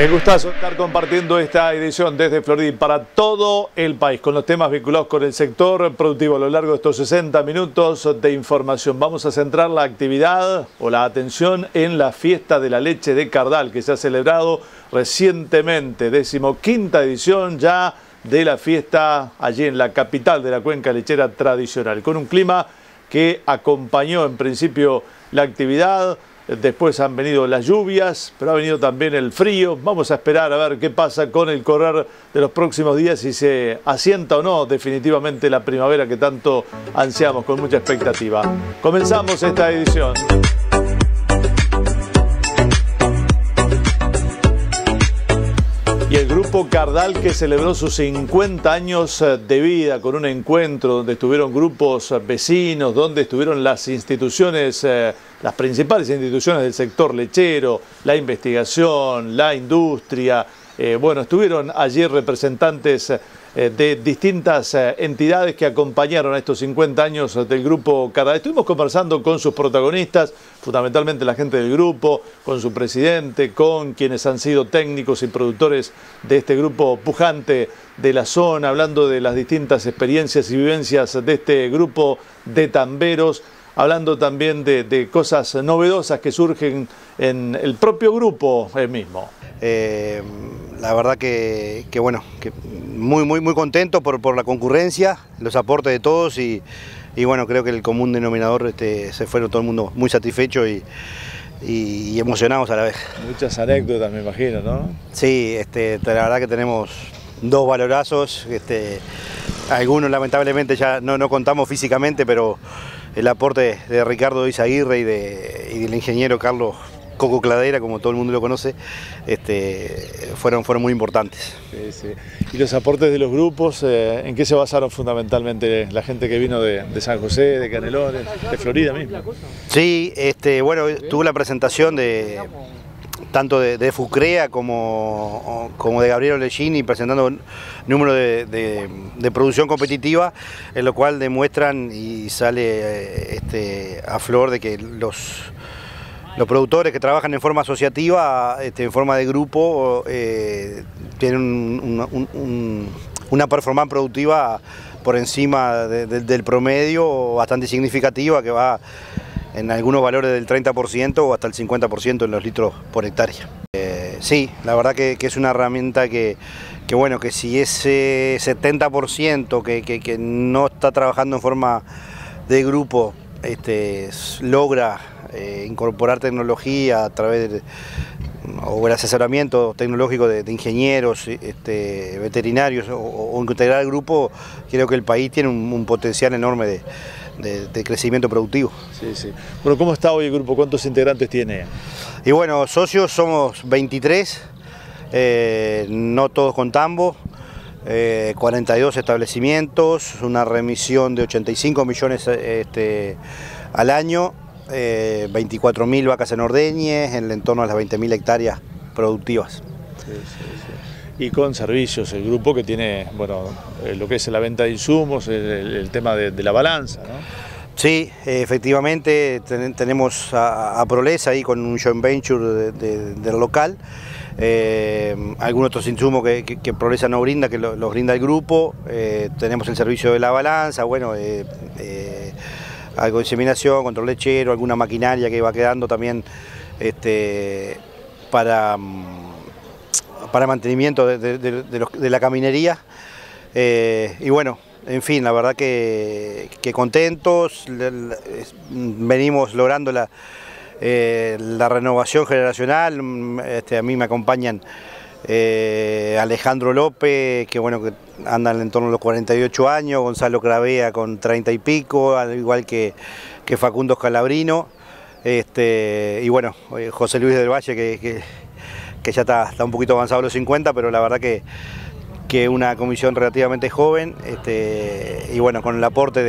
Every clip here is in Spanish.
Es gustazo estar compartiendo esta edición desde Florida y para todo el país con los temas vinculados con el sector productivo a lo largo de estos 60 minutos de información. Vamos a centrar la actividad o la atención en la fiesta de la leche de Cardal que se ha celebrado recientemente, 15ª edición ya de la fiesta allí en la capital de la cuenca lechera tradicional, con un clima que acompañó en principio la actividad. Después han venido las lluvias, pero ha venido también el frío. Vamos a esperar a ver qué pasa con el correr de los próximos días, si se asienta o no definitivamente la primavera que tanto ansiamos con mucha expectativa. Comenzamos esta edición. Y el grupo Cardal que celebró sus 50 años de vida con un encuentro donde estuvieron grupos vecinos, donde estuvieron las instituciones, las principales instituciones del sector lechero, la investigación, la industria. Bueno, estuvieron allí representantes de distintas entidades que acompañaron a estos 50 años del grupo Cardal. Estuvimos conversando con sus protagonistas, fundamentalmente la gente del grupo, con su presidente, con quienes han sido técnicos y productores de este grupo pujante de la zona, hablando de las distintas experiencias y vivencias de este grupo de tamberos, hablando también de cosas novedosas que surgen en el propio grupo mismo. La verdad que bueno, que muy contento por la concurrencia, los aportes de todos y bueno, creo que el común denominador se fueron todo el mundo muy satisfecho y emocionados a la vez. Muchas anécdotas me imagino, ¿no? Sí, la verdad que tenemos dos valorazos, algunos lamentablemente ya no contamos físicamente, pero el aporte de Ricardo Izaguirre y del ingeniero Carlos Coco Cladera, como todo el mundo lo conoce, fueron muy importantes. Sí, sí. ¿Y los aportes de los grupos, en qué se basaron fundamentalmente la gente que vino de San José, de Canelones, de Florida mismo? Sí, bueno, tuvo la presentación tanto de Fucrea como de Gabriel Ollechini, presentando un número de producción competitiva, en lo cual demuestran y sale a flor de que los productores que trabajan en forma asociativa, en forma de grupo, tienen una performance productiva por encima del promedio, bastante significativa, que va en algunos valores del 30% o hasta el 50% en los litros por hectárea. Sí, la verdad que es una herramienta que bueno, que si ese 70% que no está trabajando en forma de grupo logra incorporar tecnología a través o el asesoramiento tecnológico de ingenieros, veterinarios o integrar el grupo, creo que el país tiene un potencial enorme de crecimiento productivo. Sí, sí. Bueno, ¿cómo está hoy el grupo? ¿Cuántos integrantes tiene? Y bueno, socios somos 23, no todos con tambo, 42 establecimientos, una remisión de 85 millones al año, 24.000 vacas en ordeñes, en el entorno de las 20.000 hectáreas productivas. Sí, sí, sí. Y con servicios, el grupo que tiene, bueno, lo que es la venta de insumos, el tema de la balanza, ¿no? Sí, efectivamente tenemos a Prolesa ahí con un joint venture del local. Algunos otros insumos que Prolesa no brinda, que los brinda el grupo. Tenemos el servicio de la balanza, bueno, algo de inseminación, control lechero, alguna maquinaria que va quedando también para mantenimiento de la caminería. Y bueno, en fin, la verdad que contentos, venimos logrando la renovación generacional. A mí me acompañan Alejandro López, que bueno, que anda en el entorno de los 48 años, Gonzalo Cravea con 30 y pico, al igual que Facundo Scalabrino, y bueno, José Luis del Valle, que ya está un poquito avanzado a los 50, pero la verdad que una comisión relativamente joven, y bueno, con el aporte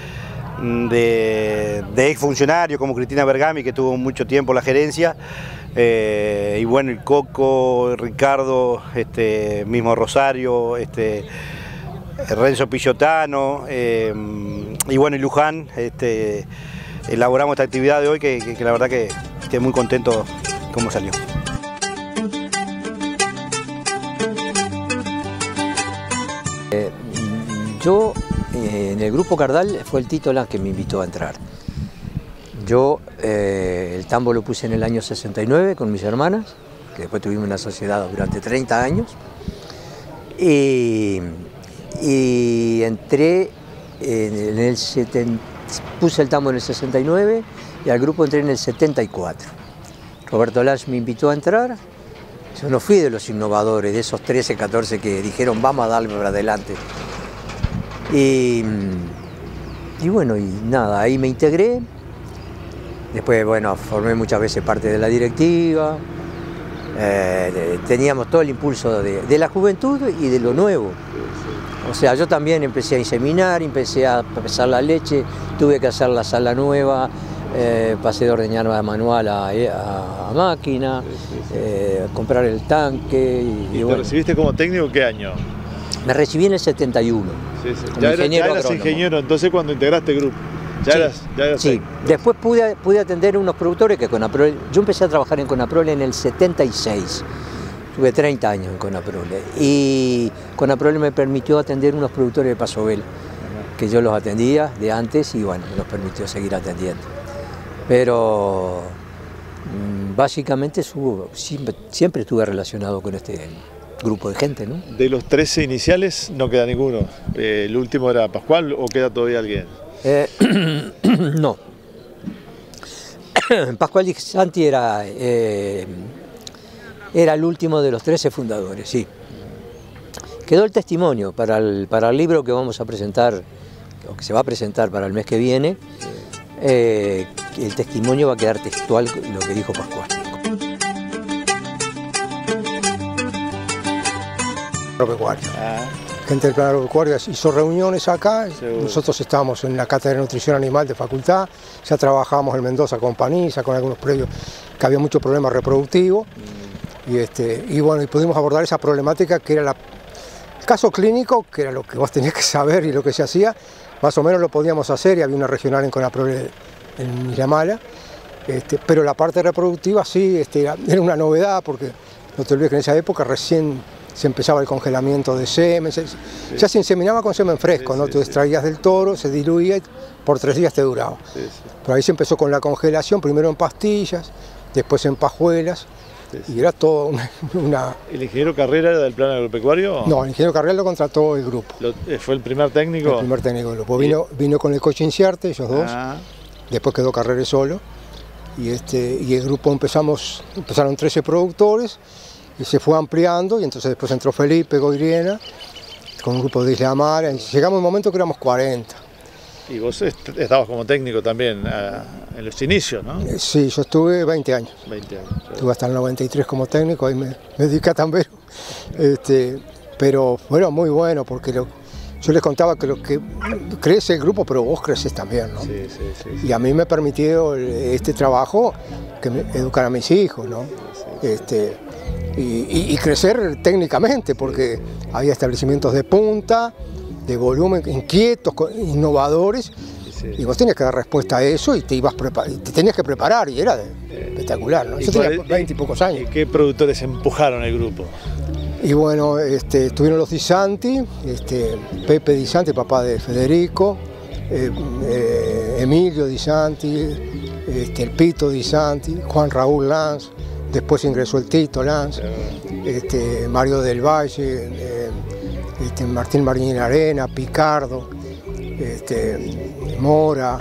de exfuncionarios como Cristina Bergami, que tuvo mucho tiempo la gerencia, y bueno, el Coco, Ricardo, mismo Rosario, Renzo Pillotano, y bueno, y Luján, elaboramos esta actividad de hoy que la verdad que estoy muy contento cómo salió. Yo, en el grupo Cardal, fue el Tito Lanz que me invitó a entrar. Yo el tambo lo puse en el año 69 con mis hermanas, que después tuvimos una sociedad durante 30 años. Y entré en el 70, puse el tambo en el 69 y al grupo entré en el 74. Roberto Lanz me invitó a entrar. Yo no fui de los innovadores, de esos 13, 14 que dijeron vamos a darle para adelante. Y bueno, y nada, ahí me integré. Después, bueno, formé muchas veces parte de la directiva. Teníamos todo el impulso de la juventud y de lo nuevo. O sea, yo también empecé a inseminar, empecé a pesar la leche, tuve que hacer la sala nueva, pasé de ordeñar manual a máquina, comprar el tanque. ¿Y te recibiste como técnico qué año? Me recibí en el 71. Sí, sí. Ya eras ingeniero, entonces cuando integraste el grupo. Ya eras sí. Después pude atender unos productores que Conaprol. Yo empecé a trabajar en Conaprol en el 76. Tuve 30 años en Conaprol. Y Conaprol me permitió atender unos productores de Pasovela, que yo los atendía de antes y bueno, me los permitió seguir atendiendo. Pero básicamente siempre estuve relacionado con este grupo de gente, ¿no? De los 13 iniciales no queda ninguno. ¿El último era Pascual o queda todavía alguien? No. Pascual Di Santi era el último de los 13 fundadores, sí. Quedó el testimonio para el libro que vamos a presentar, o que se va a presentar para el mes que viene. El testimonio va a quedar textual lo que dijo Pascual. Agropecuario. Gente del plan agropecuario hizo reuniones acá. Seguro. Nosotros estábamos en la cátedra de nutrición animal de facultad, ya trabajábamos en Mendoza con Paniza, con algunos predios que había muchos problemas reproductivos. Y bueno, y pudimos abordar esa problemática que era el caso clínico, que era lo que vos tenías que saber y lo que se hacía, más o menos lo podíamos hacer, y había una regional en Conaprol en Miramala, pero la parte reproductiva sí, era una novedad, porque no te olvides que en esa época recién se empezaba el congelamiento de semen, ya se inseminaba con semen fresco, ¿no? Tú extraías del toro, se diluía y por 3 días te duraba. Pero ahí se empezó con la congelación, primero en pastillas, después en pajuelas, y era todo una... ¿El ingeniero Carrera era del plan agropecuario? No, el ingeniero Carrera lo contrató el grupo. ¿Fue el primer técnico? El primer técnico del grupo. Vino con el coche Inciarte, ellos dos, después quedó Carrera solo, y el grupo empezaron 13 productores, y se fue ampliando, y entonces después entró Felipe Goiriena, con un grupo de Isla Mara, y llegamos a un momento que éramos 40. Y vos estabas como técnico también en los inicios, ¿no? Sí, yo estuve 20 años. 20 años. Estuve hasta el 93 como técnico, ahí me dediqué a tambero. Pero bueno, muy bueno, porque yo les contaba que lo que crece el grupo, pero vos creces también, ¿no? Sí. Y a mí me permitió este trabajo educar a mis hijos, ¿no? Y crecer técnicamente, porque había establecimientos de punta, de volumen, inquietos, innovadores, y vos tenías que dar respuesta a eso y te tenías que preparar, y era espectacular, ¿no? Yo tenía 20 y pocos años. ¿Y qué productores empujaron el grupo? Y bueno, estuvieron los Di Santi, Pepe Di Santi, papá de Federico, Emilio Di Santi, el Pito Di Santi, Juan Raúl Lanz, después ingresó el Tito Lanz, Mario del Valle, Martín Marín Arena, Picardo, Mora,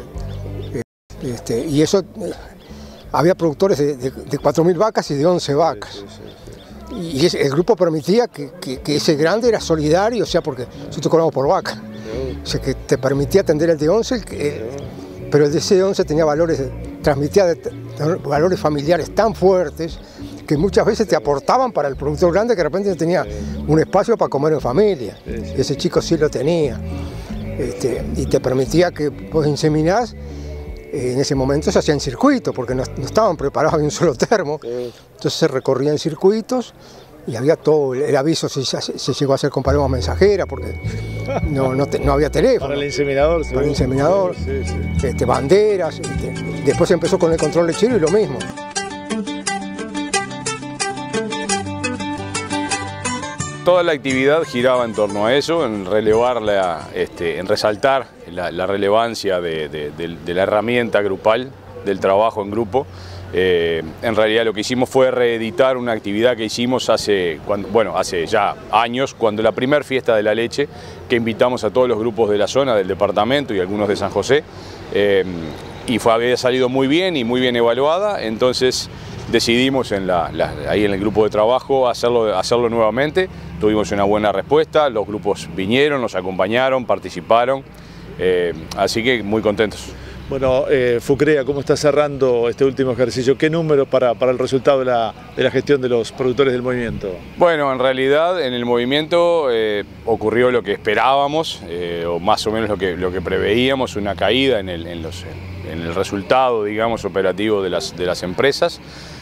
y eso, había productores de 4.000 vacas y de 11 vacas. Y el grupo permitía que ese grande era solidario, o sea, porque nosotros cobramos por vaca. O sea, que te permitía atender el de 11, pero el de ese 11 tenía transmitía valores familiares tan fuertes que muchas veces te aportaban para el productor grande, que de repente no tenía un espacio para comer en familia. Y ese chico sí lo tenía. Y te permitía que vos inseminás. En ese momento se hacían circuitos, porque no estaban preparados en un solo termo. Entonces se recorrían circuitos y había todo, el aviso se llegó a hacer con palomas mensajeras, porque no había teléfono. Para el inseminador. Para el inseminador, banderas. Después empezó con el control lechero y lo mismo. toda la actividad giraba en torno a eso, en relevar, en resaltar la relevancia de la herramienta grupal, del trabajo en grupo. En realidad lo que hicimos fue reeditar una actividad que hicimos hace ya años, cuando la primera fiesta de la leche, que invitamos a todos los grupos de la zona, del departamento y algunos de San José, y había salido muy bien y muy bien evaluada, entonces decidimos ahí en el grupo de trabajo hacerlo nuevamente. Tuvimos una buena respuesta, los grupos vinieron, nos acompañaron, participaron, así que muy contentos. Bueno, FUCREA, ¿cómo está cerrando este último ejercicio? ¿Qué números para el resultado de la gestión de los productores del movimiento? Bueno, en realidad en el movimiento ocurrió lo que esperábamos, o más o menos lo que preveíamos, una caída en el resultado, digamos, operativo de las empresas,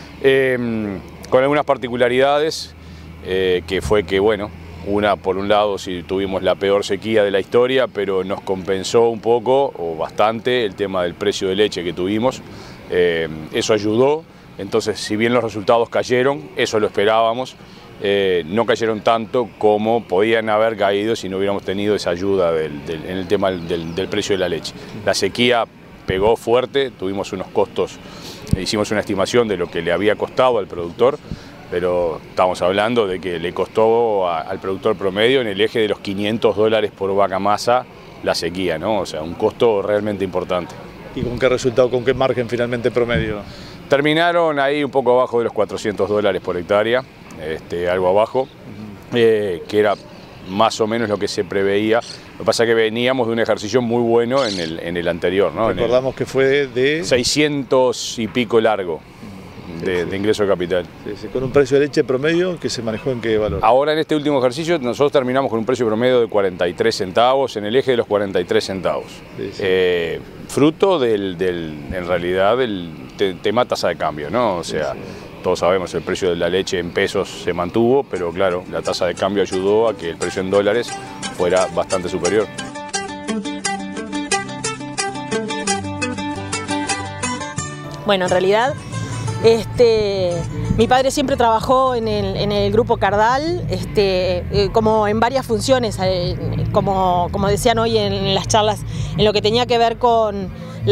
con algunas particularidades, que fue que, bueno, por un lado, sí tuvimos la peor sequía de la historia, pero nos compensó un poco o bastante el tema del precio de leche que tuvimos. Eso ayudó, entonces si bien los resultados cayeron, eso lo esperábamos, no cayeron tanto como podían haber caído si no hubiéramos tenido esa ayuda en el tema del precio de la leche. La sequía pegó fuerte, tuvimos unos costos, hicimos una estimación de lo que le había costado al productor, pero estamos hablando de que le costó al productor promedio en el eje de los $500 por vaca masa la sequía, ¿no? O sea, un costo realmente importante. ¿Y con qué resultado, con qué margen finalmente promedio? Terminaron ahí un poco abajo de los $400 por hectárea, algo abajo, que era más o menos lo que se preveía. Lo que pasa es que veníamos de un ejercicio muy bueno en el anterior, ¿no? Recordamos que fue de 600 y pico largo. De ingreso de capital. Sí, con un precio de leche promedio que se manejó en qué valor. Ahora en este último ejercicio nosotros terminamos con un precio promedio de 43 centavos, en el eje de los 43 centavos. Sí. Fruto en realidad del tema tasa de cambio, ¿no? O sea, todos sabemos el precio de la leche en pesos se mantuvo, pero claro, la tasa de cambio ayudó a que el precio en dólares fuera bastante superior. Bueno, en realidad mi padre siempre trabajó en el grupo Cardal, como en varias funciones, como decían hoy en las charlas, en lo que tenía que ver con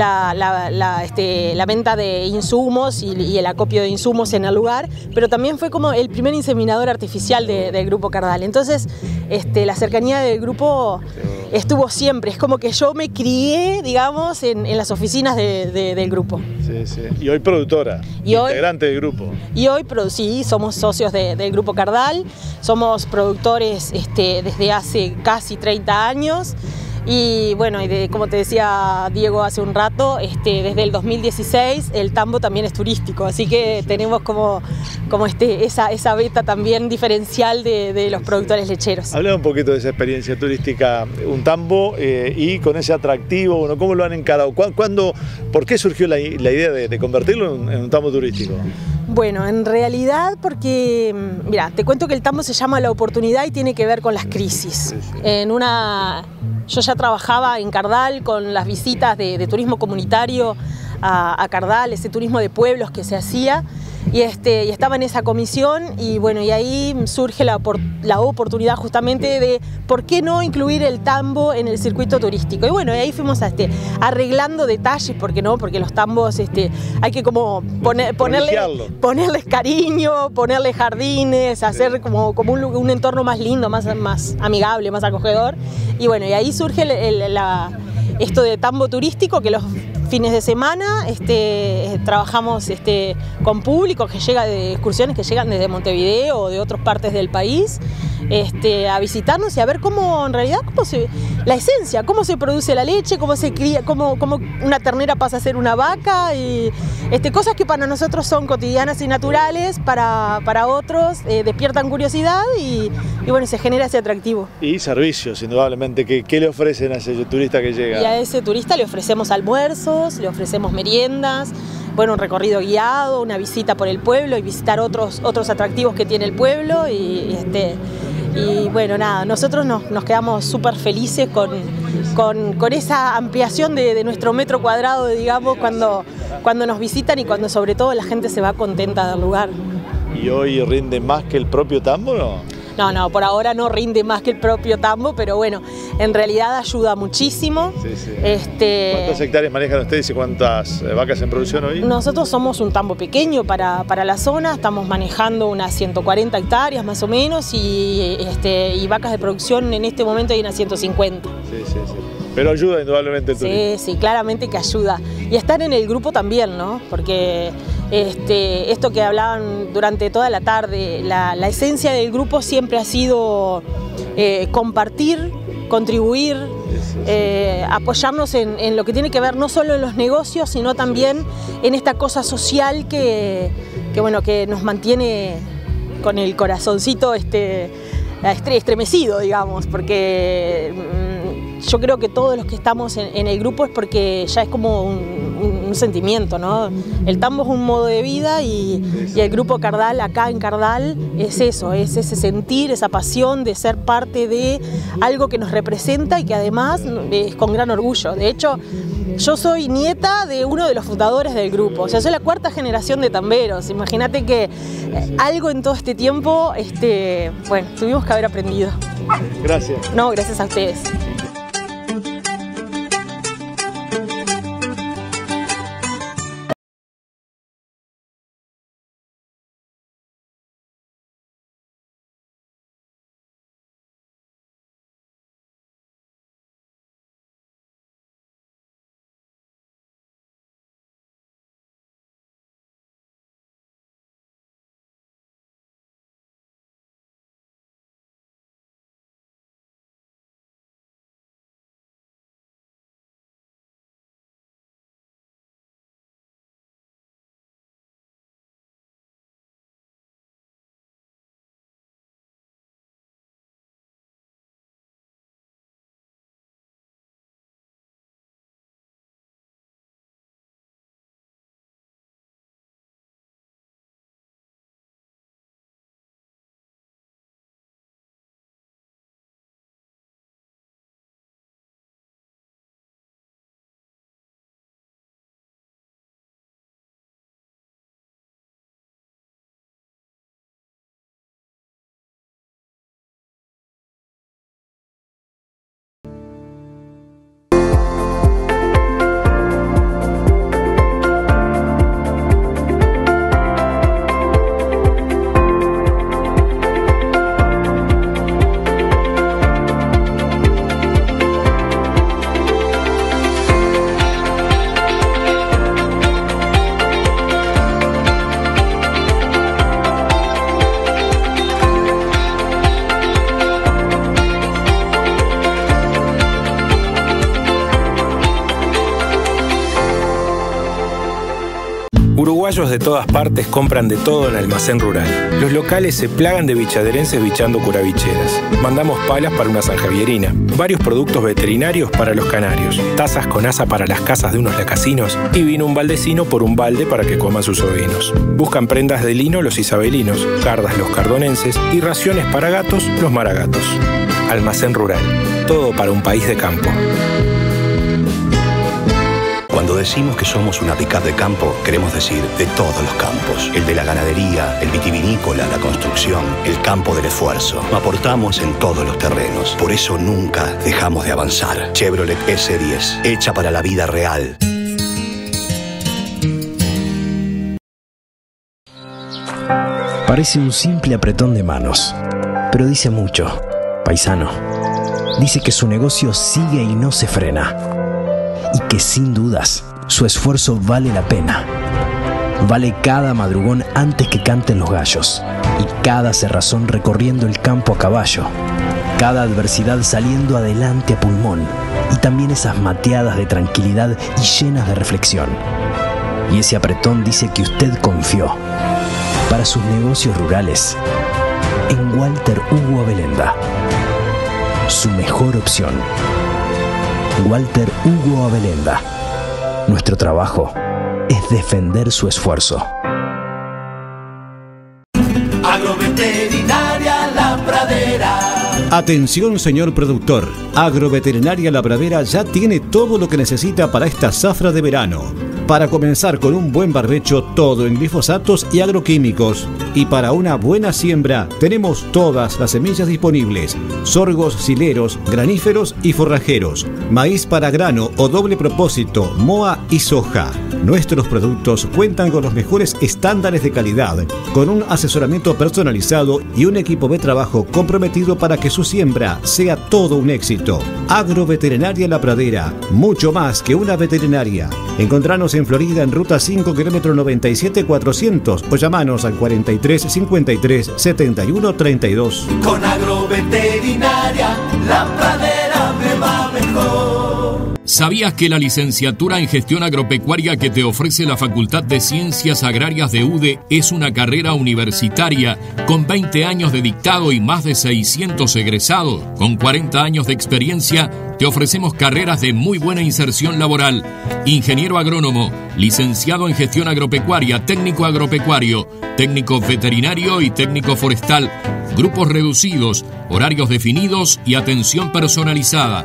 la venta de insumos y el acopio de insumos en el lugar, pero también fue como el primer inseminador artificial del grupo Cardal. Entonces, la cercanía del grupo estuvo siempre, es como que yo me crié, digamos, en las oficinas del grupo. Sí, sí. Y hoy productora, integrante del grupo. Y hoy sí, somos socios del grupo Cardal, somos productores desde hace casi 30 años. Y bueno, como te decía Diego hace un rato, desde el 2016 el tambo también es turístico, así que tenemos como esa beta también diferencial de los productores lecheros. Habla un poquito de esa experiencia turística, un tambo y con ese atractivo, bueno, ¿cómo lo han encarado? ¿Por qué surgió la idea de convertirlo en un tambo turístico? Bueno, en realidad porque, mira, te cuento que el tambo se llama La Oportunidad y tiene que ver con las crisis. Yo ya trabajaba en Cardal con las visitas de turismo comunitario a Cardal, ese turismo de pueblos que se hacía, y estaba en esa comisión y bueno, y ahí surge la oportunidad justamente de por qué no incluir el tambo en el circuito turístico. Y bueno, y ahí fuimos arreglando detalles, ¿por qué no? Porque los tambos hay que como ponerles cariño, ponerles jardines, hacer como un entorno más lindo, más amigable, más acogedor. Y bueno, y ahí surge esto de tambo turístico, que los fines de semana trabajamos con público que llega de excursiones que llegan desde Montevideo o de otras partes del país a visitarnos y a ver cómo en realidad la esencia, cómo se produce la leche, cómo se cría, cómo una ternera pasa a ser una vaca y cosas que para nosotros son cotidianas y naturales, para otros despiertan curiosidad y bueno, se genera ese atractivo. Y servicios, indudablemente. ¿Qué le ofrecen a ese turista que llega? Y a ese turista le ofrecemos almuerzos, le ofrecemos meriendas, bueno, un recorrido guiado, una visita por el pueblo y visitar otros atractivos que tiene el pueblo y bueno, nada, nosotros nos quedamos súper felices con esa ampliación de nuestro metro cuadrado, digamos, cuando nos visitan y cuando sobre todo la gente se va contenta del lugar. ¿Y hoy rinde más que el propio tambo, no? No, por ahora no rinde más que el propio tambo, pero bueno, en realidad ayuda muchísimo. Sí, sí. ¿Cuántas hectáreas manejan ustedes y cuántas vacas en producción hoy? Nosotros somos un tambo pequeño para la zona, estamos manejando unas 140 hectáreas más o menos y vacas de producción en este momento hay unas 150. Sí. Pero ayuda indudablemente el turismo. Sí, claramente que ayuda. Y estar en el grupo también, ¿no? Porque esto que hablaban durante toda la tarde, la esencia del grupo siempre ha sido compartir, contribuir, apoyarnos en lo que tiene que ver no solo en los negocios, sino también en esta cosa social que nos mantiene con el corazoncito estremecido, digamos, porque yo creo que todos los que estamos en el grupo es porque ya es como un sentimiento, ¿no? El tambo es un modo de vida y el grupo Cardal, acá en Cardal, es eso, es ese sentir, esa pasión de ser parte de algo que nos representa y que además es con gran orgullo. De hecho, yo soy nieta de uno de los fundadores del grupo, o sea, soy la cuarta generación de tamberos. Imagínate que algo en todo este tiempo, bueno, tuvimos que haber aprendido. Gracias. No, gracias a ustedes. Uruguayos de todas partes compran de todo en Almacén Rural. Los locales se plagan de bichaderenses bichando curabicheras. Mandamos palas para una sanjavierina, varios productos veterinarios para los canarios, tazas con asa para las casas de unos lacasinos y vino un baldecino por un balde para que coman sus ovinos. Buscan prendas de lino los isabelinos, cardas los cardonenses y raciones para gatos los maragatos. Almacén Rural. Todo para un país de campo. Cuando decimos que somos una pick-up de campo, queremos decir de todos los campos. El de la ganadería, el vitivinícola, la construcción, el campo del esfuerzo. Aportamos en todos los terrenos. Por eso nunca dejamos de avanzar. Chevrolet S10, hecha para la vida real. Parece un simple apretón de manos, pero dice mucho. Paisano. Dice que su negocio sigue y no se frena. Y que sin dudas, su esfuerzo vale la pena. Vale cada madrugón antes que canten los gallos. Y cada cerrazón recorriendo el campo a caballo. Cada adversidad saliendo adelante a pulmón. Y también esas mateadas de tranquilidad y llenas de reflexión. Y ese apretón dice que usted confió. Para sus negocios rurales, en Walter Hugo Abelenda. Su mejor opción. Walter Hugo Abelenda. Nuestro trabajo es defender su esfuerzo. Agroveterinaria La Pradera. Atención, señor productor. Agroveterinaria La Pradera ya tiene todo lo que necesita para esta zafra de verano. Para comenzar con un buen barbecho, todo en glifosatos y agroquímicos. Y para una buena siembra, tenemos todas las semillas disponibles: sorgos, sileros, graníferos y forrajeros, maíz para grano o doble propósito, moa y soja. Nuestros productos cuentan con los mejores estándares de calidad, con un asesoramiento personalizado y un equipo de trabajo comprometido para que su siembra sea todo un éxito. Agroveterinaria La Pradera, mucho más que una veterinaria. Encontranos en Florida en ruta 5 km 97 400 o llamanos al 43 53 71 32. Con Agroveterinaria La Pradera me va mejor. ¿Sabías que la licenciatura en Gestión Agropecuaria que te ofrece la Facultad de Ciencias Agrarias de UDE es una carrera universitaria con 20 años de dictado y más de 600 egresados? Con 40 años de experiencia, te ofrecemos carreras de muy buena inserción laboral. Ingeniero agrónomo, licenciado en Gestión Agropecuaria, técnico agropecuario, técnico veterinario y técnico forestal. Grupos reducidos, horarios definidos y atención personalizada.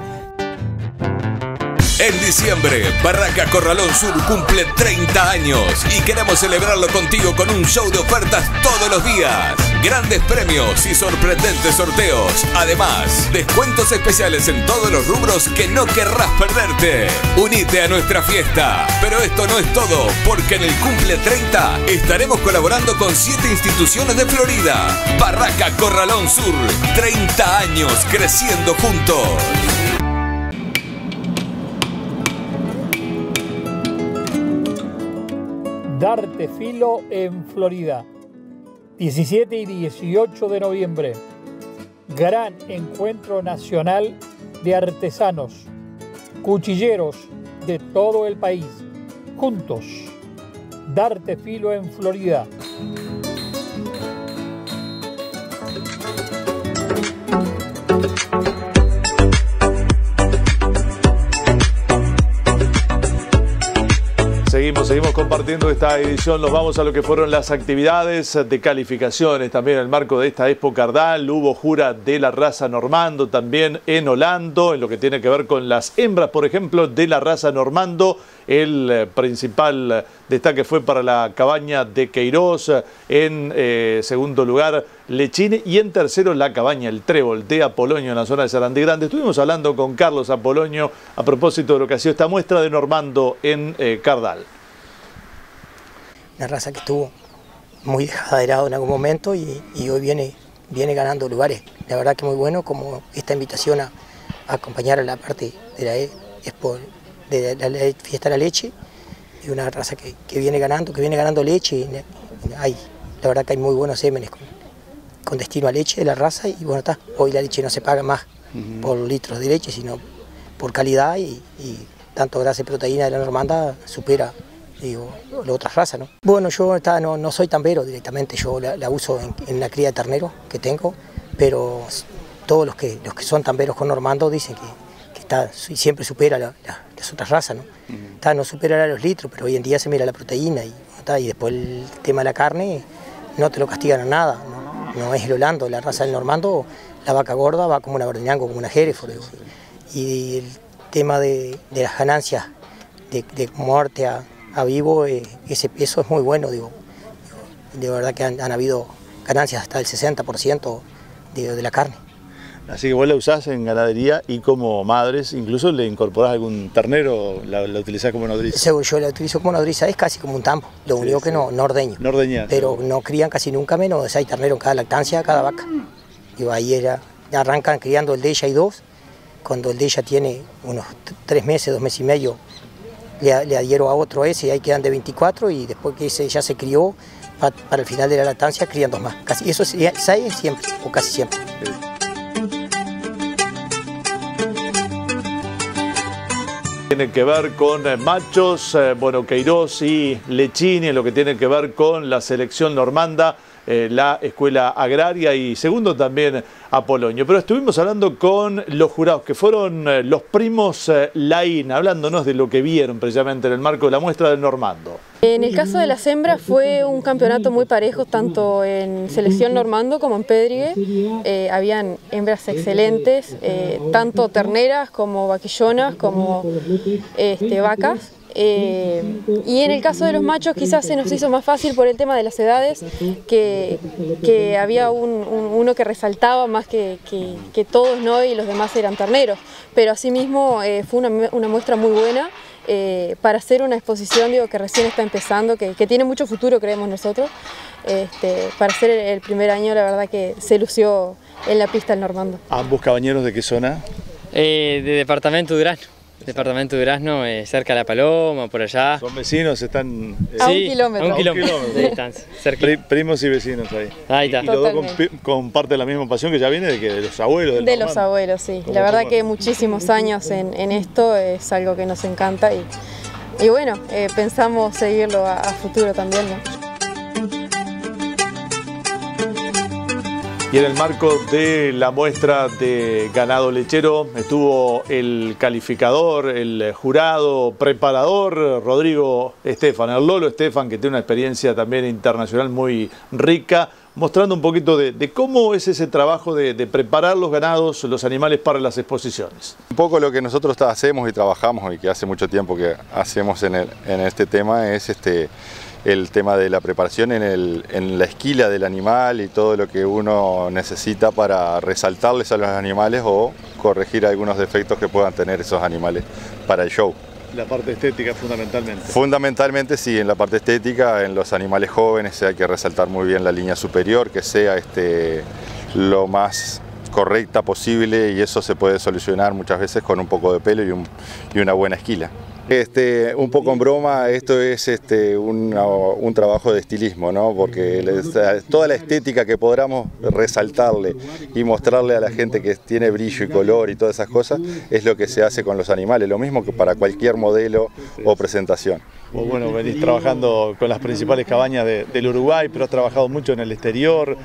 En diciembre, Barraca Corralón Sur cumple 30 años y queremos celebrarlo contigo con un show de ofertas todos los días. Grandes premios y sorprendentes sorteos. Además, descuentos especiales en todos los rubros que no querrás perderte. Unite a nuestra fiesta. Pero esto no es todo, porque en el Cumple 30 estaremos colaborando con 7 instituciones de Florida. Barraca Corralón Sur, 30 años creciendo juntos. Darte Filo en Florida, 17 y 18 de noviembre. Gran encuentro nacional de artesanos, cuchilleros de todo el país. Juntos, Darte Filo en Florida. Seguimos compartiendo esta edición. Nos vamos a lo que fueron las actividades de calificaciones. También en el marco de esta Expo Cardal hubo jura de la raza Normando, también en Holando, en lo que tiene que ver con las hembras, por ejemplo, de la raza Normando. El principal destaque fue para la cabaña de Queiroz, en segundo lugar Lechini y en tercero la cabaña El Trébol de Apolonio en la zona de Sarandí Grande. Estuvimos hablando con Carlos Apolonio a propósito de lo que ha sido esta muestra de Normando en Cardal. Una raza que estuvo muy dejada de lado en algún momento y hoy viene ganando lugares. La verdad que muy bueno, como esta invitación a acompañar a la parte de la Expo de la Fiesta de la Leche, y una raza que viene ganando leche. Y la verdad que hay muy buenos sémenes con destino a leche de la raza, y bueno, hoy la leche no se paga más por litros de leche, sino por calidad, y tanto grasa y proteína de la Normanda supera, digo, la otra raza, ¿no? Bueno, yo no soy tambero directamente, yo la uso en la cría de ternero que tengo, pero todos los que son tamberos con Normando dicen que siempre supera las otras razas, ¿no? No supera los litros, pero hoy en día se mira la proteína y después el tema de la carne no te lo castigan a nada, no es el Holando, la raza del Normando, la vaca gorda va como una Bernango, como una Hereford, y el tema de las ganancias de muerte a vivo, eso es muy bueno, digo, de verdad que han habido ganancias hasta del 60% de la carne. Así que vos la usás en ganadería y como madres, incluso le incorporás algún ternero, la utilizás como nodriza. Yo la utilizo como nodriza, es casi como un tambo, lo único que no ordeño. No ordeñás. Pero no crían casi nunca menos de 6 terneros en cada lactancia, cada vaca. Y ahí arrancan criando el de ella y 2, cuando el de ella tiene unos 3 meses, 2 meses y medio, le adhiero a otro ese y ahí quedan de 24, y después que ese ya se crió, para el final de la lactancia crían 2 más. Casi, eso es 6 siempre, o casi siempre. Tiene que ver con machos, bueno, Queiroz y Lechini, en lo que tiene que ver con la selección normanda, la escuela agraria, y segundo también Apolonio. Pero estuvimos hablando con los jurados, que fueron los primos Laín, hablándonos de lo que vieron precisamente en el marco de la muestra del Normando. En el caso de las hembras fue un campeonato muy parejo, tanto en selección Normando como en Pedrigue. Habían hembras excelentes, tanto terneras como vaquillonas, como vacas. Y en el caso de los machos quizás se nos hizo más fácil por el tema de las edades, que había uno que resaltaba más que todos, ¿no? Y los demás eran terneros. Pero asimismo fue una muestra muy buena para hacer una exposición, digo, que recién está empezando, que tiene mucho futuro, creemos nosotros. Para ser el primer año, la verdad que se lució en la pista el Normando. ¿Ambos cabañeros de qué zona? De departamento Durazno. Departamento Durazno, cerca de La Paloma, por allá. ¿Son vecinos? ¿Están a un kilómetro? A un kilómetro de distancia. Primos y vecinos ahí. Ahí está. Y los dos comparten la misma pasión que ya viene de los abuelos. De los abuelos, sí. La verdad que muchísimos años en esto es algo que nos encanta y bueno, pensamos seguirlo a futuro también, ¿no? Y en el marco de la muestra de ganado lechero estuvo el calificador, el jurado, preparador, Rodrigo Estefan, el Lolo Estefan, que tiene una experiencia también internacional muy rica, mostrando un poquito de cómo es ese trabajo de preparar los ganados, los animales para las exposiciones. Un poco lo que nosotros hacemos y trabajamos y que hace mucho tiempo que hacemos en este tema es el tema de la preparación en la esquila del animal y todo lo que uno necesita para resaltarles a los animales o corregir algunos defectos que puedan tener esos animales para el show. La parte estética fundamentalmente. Fundamentalmente sí, en la parte estética, en los animales jóvenes hay que resaltar muy bien la línea superior, que sea lo más correcta posible, y eso se puede solucionar muchas veces con un poco de pelo y una buena esquila. Un poco en broma, esto es un trabajo de estilismo, ¿no? Porque toda la estética que podamos resaltarle y mostrarle a la gente que tiene brillo y color y todas esas cosas es lo que se hace con los animales, lo mismo que para cualquier modelo o presentación. Vos, bueno, venís trabajando con las principales cabañas del Uruguay, pero has trabajado mucho en el exterior.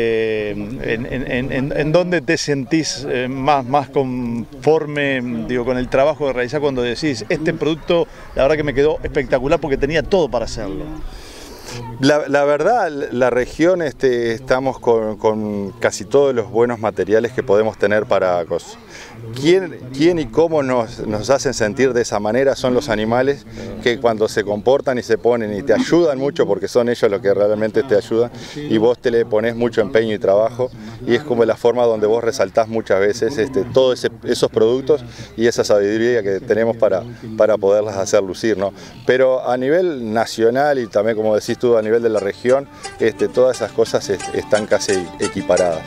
¿En dónde te sentís más conforme, digo, con el trabajo que realizás cuando decís este producto, la verdad que me quedó espectacular porque tenía todo para hacerlo? La verdad, la región estamos con casi todos los buenos materiales que podemos tener para cosas. ¿Quién y cómo nos hacen sentir de esa manera? Son los animales que cuando se comportan y se ponen y te ayudan mucho, porque son ellos los que realmente te ayudan, y vos te le pones mucho empeño y trabajo, y es como la forma donde vos resaltás muchas veces todos esos productos y esa sabiduría que tenemos para poderlas hacer lucir, ¿no? Pero a nivel nacional y también, como decís tú, a nivel de la región, todas esas cosas están casi equiparadas.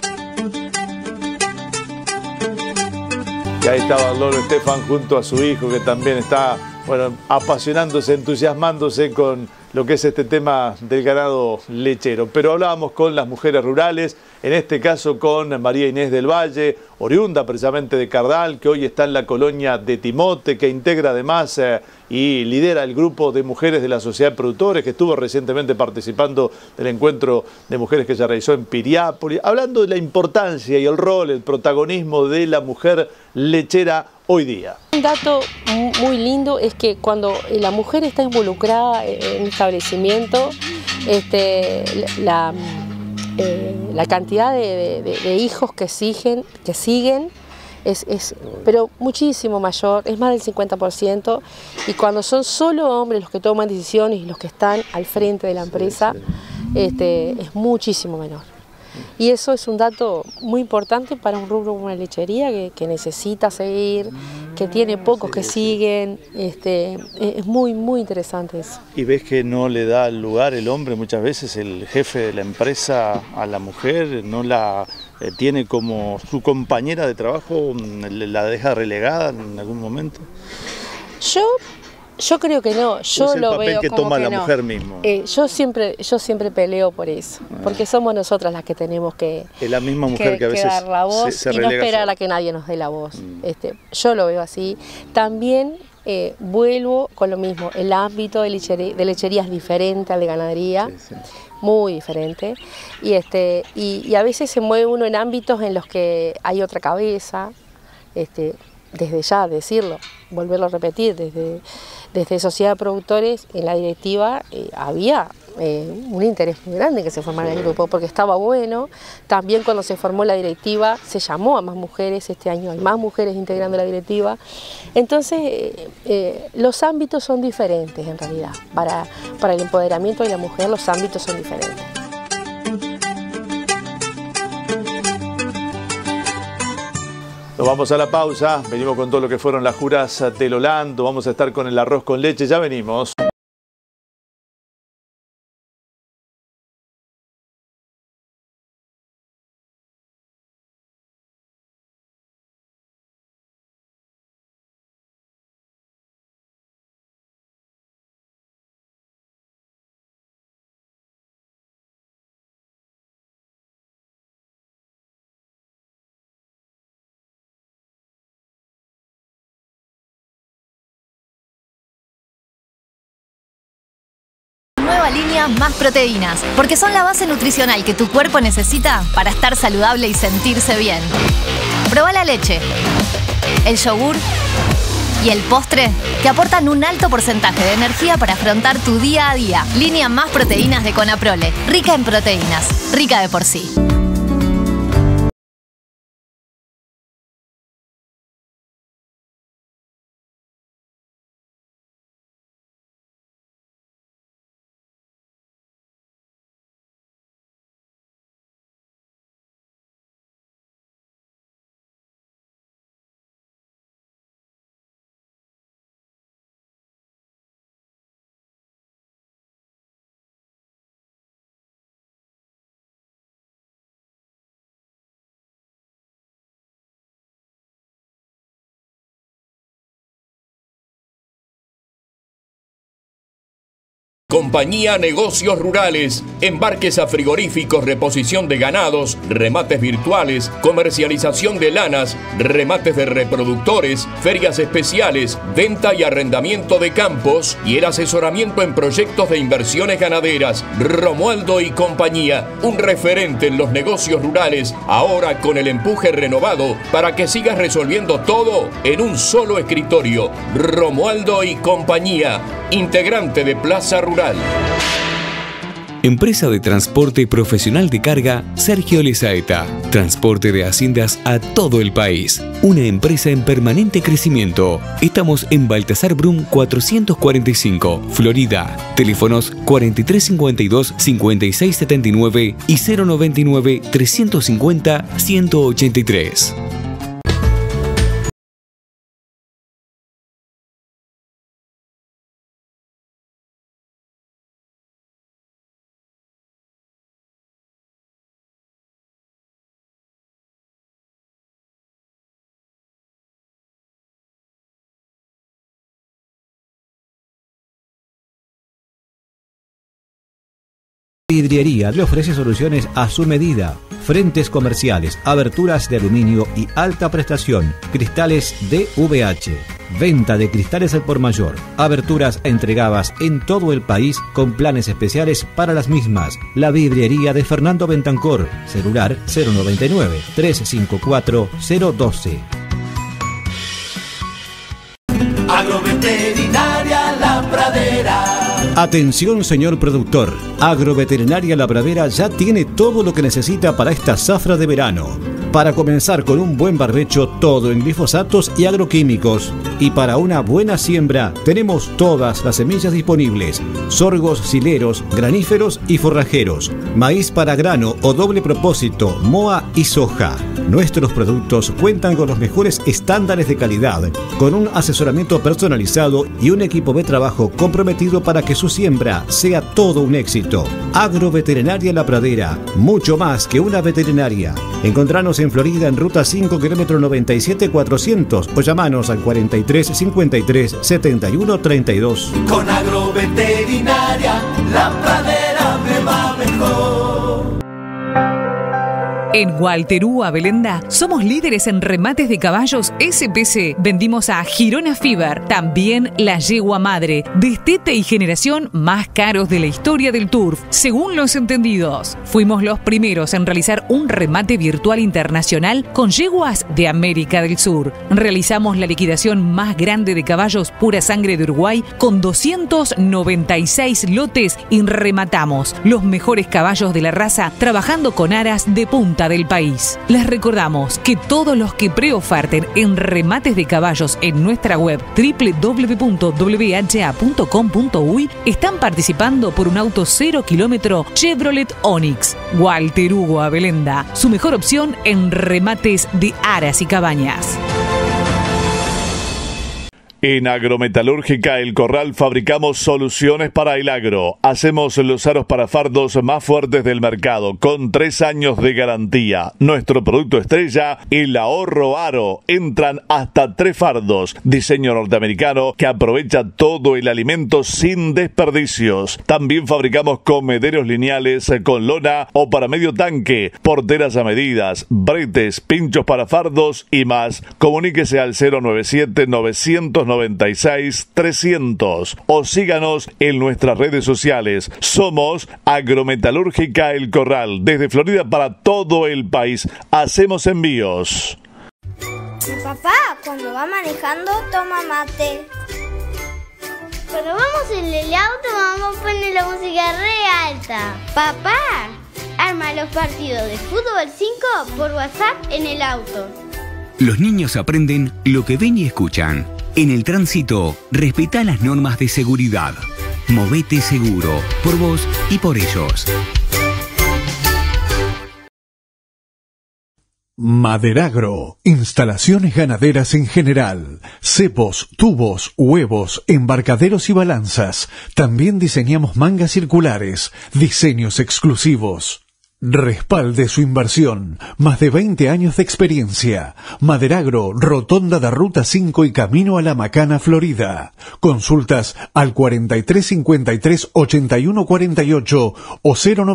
Y ahí estaba Lolo Estefan junto a su hijo, que también está, bueno, apasionándose, entusiasmándose con lo que es este tema del ganado lechero. Pero hablábamos con las mujeres rurales, en este caso con María Inés del Valle, oriunda precisamente de Cardal, que hoy está en la colonia de Timote, que integra además y lidera el grupo de mujeres de la Sociedad de Productores, que estuvo recientemente participando del encuentro de mujeres que se realizó en Piriápolis, hablando de la importancia y el rol, el protagonismo de la mujer lechera hoy día. Un dato muy lindo es que cuando la mujer está involucrada en un establecimiento, la cantidad de hijos que siguen es pero muchísimo mayor, es más del 50%, y cuando son solo hombres los que toman decisiones y los que están al frente de la empresa, es muchísimo menor. Y eso es un dato muy importante para un rubro como una lechería que necesita seguir, que tiene pocos que siguen. Es muy interesante eso. ¿Y ves que no le da lugar el hombre muchas veces, el jefe de la empresa, a la mujer? ¿No la tiene como su compañera de trabajo? ¿La deja relegada en algún momento? Yo creo que no, yo lo veo como que no. Es el papel que toma la mujer mismo. Yo siempre peleo por eso, porque somos nosotras las que tenemos que, es la misma mujer que a veces dar la voz y no esperar a que nadie nos dé la voz. Yo lo veo así. También vuelvo con lo mismo, el ámbito de lechería es diferente al de ganadería, muy diferente, y a veces se mueve uno en ámbitos en los que hay otra cabeza, desde ya decirlo, volverlo a repetir, desde Sociedad de Productores en la directiva había un interés muy grande en que se formara el grupo, porque estaba bueno. También cuando se formó la directiva se llamó a más mujeres, este año hay más mujeres integrando la directiva. Entonces los ámbitos son diferentes en realidad, para el empoderamiento de la mujer los ámbitos son diferentes. Nos vamos a la pausa, venimos con todo lo que fueron las juras del Holando, vamos a estar con el arroz con leche, ya venimos. Nueva línea Más Proteínas, porque son la base nutricional que tu cuerpo necesita para estar saludable y sentirse bien. Probá la leche, el yogur y el postre que aportan un alto porcentaje de energía para afrontar tu día a día. Línea Más Proteínas de Conaprole, rica en proteínas, rica de por sí. Compañía Negocios Rurales, embarques a frigoríficos, reposición de ganados, remates virtuales, comercialización de lanas, remates de reproductores, ferias especiales, venta y arrendamiento de campos y el asesoramiento en proyectos de inversiones ganaderas. Romualdo y Compañía, un referente en los negocios rurales, ahora con el empuje renovado para que sigas resolviendo todo en un solo escritorio. Romualdo y Compañía, integrante de Plaza Rural. Empresa de transporte profesional de carga Sergio Lezaeta. Transporte de haciendas a todo el país. Una empresa en permanente crecimiento. Estamos en Baltasar Brum 445, Florida. Teléfonos 4352-5679 y 099-350-183. Vidriería le ofrece soluciones a su medida. Frentes comerciales, aberturas de aluminio y alta prestación, cristales DVH. Venta de cristales al por mayor. Aberturas entregadas en todo el país con planes especiales para las mismas. La vidriería de Fernando Bentancor. Celular 099-354-012. Agroveterinaria La Pradera. Atención, señor productor. Agroveterinaria La Pradera ya tiene todo lo que necesita para esta zafra de verano. Para comenzar con un buen barbecho, todo en glifosatos y agroquímicos. Y para una buena siembra, tenemos todas las semillas disponibles. Sorgos, sileros, graníferos y forrajeros. Maíz para grano o doble propósito, moa y soja. Nuestros productos cuentan con los mejores estándares de calidad, con un asesoramiento personalizado y un equipo de trabajo comprometido para que su siembra sea todo un éxito. Agroveterinaria La Pradera, mucho más que una veterinaria. Encontranos en Florida en ruta 5 km 97-400 o llamanos al 43 53 71 32. Con Agroveterinaria La Pradera me va mejor. En Walterúa, Belenda, somos líderes en remates de caballos SPC. Vendimos a Girona Fiber, también la yegua madre, destete y generación más caros de la historia del turf, según los entendidos. Fuimos los primeros en realizar un remate virtual internacional con yeguas de América del Sur. Realizamos la liquidación más grande de caballos pura sangre de Uruguay con 296 lotes y rematamos los mejores caballos de la raza trabajando con aras de punta del país. Les recordamos que todos los que preoferten en remates de caballos en nuestra web www.wha.com.uy están participando por un auto 0 kilómetro Chevrolet Onix. Walterúa, Belenda, su mejor opción en remates de aras y cabañas. En Agrometalúrgica El Corral fabricamos soluciones para el agro. Hacemos los aros para fardos más fuertes del mercado, con 3 años de garantía. Nuestro producto estrella, el Ahorro Aro. Entran hasta 3 fardos. Diseño norteamericano que aprovecha todo el alimento sin desperdicios. También fabricamos comederos lineales con lona o para medio tanque, porteras a medidas, bretes, pinchos para fardos y más. Comuníquese al 097-996-300 o síganos en nuestras redes sociales. Somos Agrometalúrgica El Corral, desde Florida para todo el país. Hacemos envíos. Mi papá, cuando va manejando, toma mate. Cuando vamos en el auto, mamá pone la música re alta. Papá arma los partidos de fútbol 5 por WhatsApp en el auto. Los niños aprenden lo que ven y escuchan. En el tránsito, respetá las normas de seguridad. Movete seguro, por vos y por ellos. Maderagro, instalaciones ganaderas en general, cepos, tubos, huevos, embarcaderos y balanzas. También diseñamos mangas circulares, diseños exclusivos. Respalde su inversión. Más de 20 años de experiencia. Maderagro, Rotonda de Ruta 5 y Camino a La Macana, Florida. Consultas al 4353-8148 o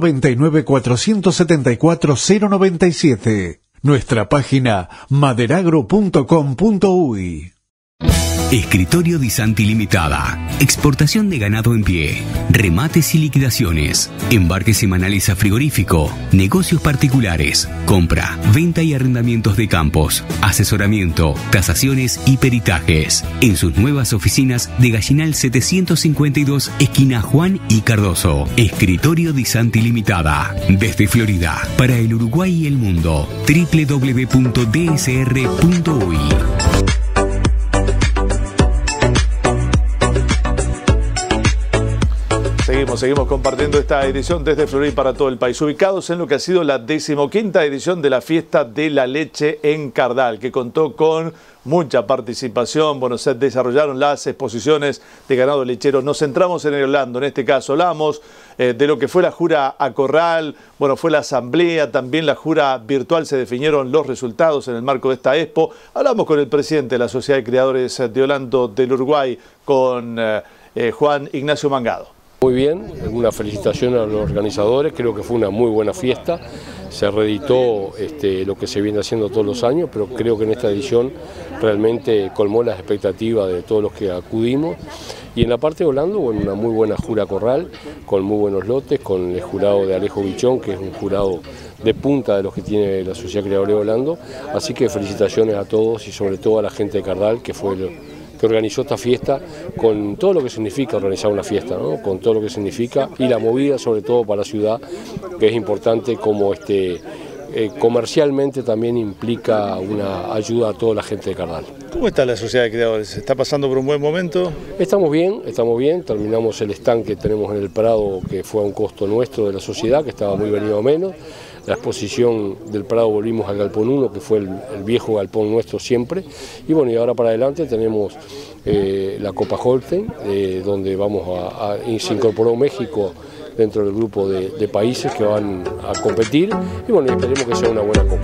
099-474-097. Nuestra página maderagro.com.uy. Escritorio Di Santi Limitada. Exportación de ganado en pie. Remates y liquidaciones. Embarques semanales a frigorífico. Negocios particulares. Compra, venta y arrendamientos de campos. Asesoramiento, tasaciones y peritajes. En sus nuevas oficinas de Gallinal 752, esquina Juan y Cardoso. Escritorio Di Santi Limitada. Desde Florida. Para el Uruguay y el mundo. www.dsr.uy. Seguimos compartiendo esta edición desde Florida para todo el país, ubicados en lo que ha sido la 15ª edición de la Fiesta de la Leche en Cardal, que contó con mucha participación. Bueno, se desarrollaron las exposiciones de ganado lechero. Nos centramos en el Orlando, en este caso hablamos de lo que fue la jura a corral, bueno, fue la asamblea, también la jura virtual, se definieron los resultados en el marco de esta expo. Hablamos con el presidente de la Sociedad de Criadores de Orlando del Uruguay, con Juan Ignacio Mangado. Muy bien, una felicitación a los organizadores, creo que fue una muy buena fiesta, se reeditó lo que se viene haciendo todos los años, pero creo que en esta edición realmente colmó las expectativas de todos los que acudimos. Y en la parte de Orlando, bueno, una muy buena jura corral, con muy buenos lotes, con el jurado de Alejo Bichón, que es un jurado de punta de los que tiene la Sociedad de Criadores de Orlando, así que felicitaciones a todos y sobre todo a la gente de Cardal, que fue que organizó esta fiesta, con todo lo que significa organizar una fiesta, ¿no? Con todo lo que significa y la movida sobre todo para la ciudad, que es importante como comercialmente también implica una ayuda a toda la gente de Cardal. ¿Cómo está la Sociedad de Criadores? ¿Se está pasando por un buen momento? Estamos bien, terminamos el stand que tenemos en el Prado, que fue a un costo nuestro de la sociedad, que estaba muy venido a menos. La exposición del Prado volvimos al Galpón 1, que fue el viejo galpón nuestro siempre. Y bueno, y ahora para adelante tenemos la Copa Holstein, donde se incorporó México dentro del grupo de países que van a competir. Y bueno, esperemos que sea una buena copa.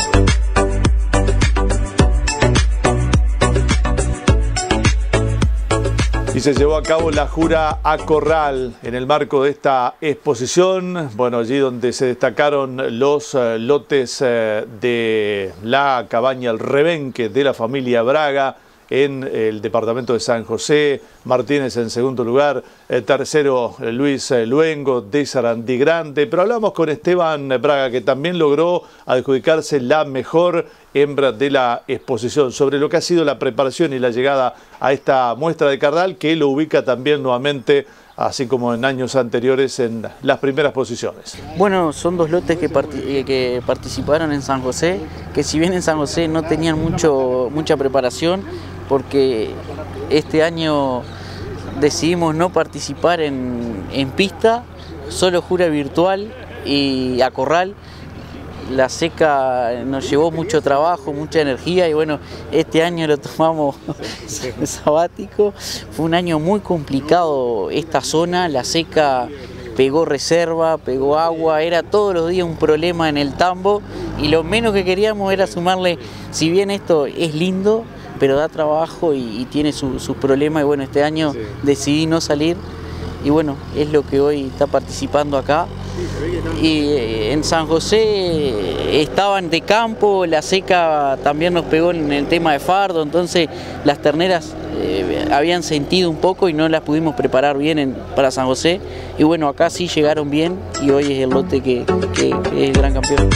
Y se llevó a cabo la Jura a Corral en el marco de esta exposición. Bueno, allí donde se destacaron los lotes de la cabaña El Rebenque de la familia Braga en el departamento de San José. Martínez en segundo lugar, tercero Luis Luengo de Sarandí Grande. Pero hablamos con Esteban Braga, que también logró adjudicarse la mejor hembra de la exposición, sobre lo que ha sido la preparación y la llegada a esta muestra de Cardal, que lo ubica también nuevamente, así como en años anteriores, en las primeras posiciones. Bueno, son dos lotes que participaron en San José, que si bien en San José no tenían mucha preparación, porque este año decidimos no participar en pista, solo jura virtual y a corral. La seca nos llevó mucho trabajo, mucha energía, y bueno, este año lo tomamos sabático. Fue un año muy complicado esta zona, la seca pegó reserva, pegó agua, era todos los días un problema en el tambo, y lo menos que queríamos era sumarle, si bien esto es lindo, pero da trabajo y tiene sus problemas, y bueno, este año decidí no salir, y bueno, es lo que hoy está participando acá. Y en San José estaban de campo, la seca también nos pegó en el tema de fardo, entonces las terneras habían sentido un poco y no las pudimos preparar bien para San José, y bueno, acá sí llegaron bien y hoy es el lote que es el gran campeón.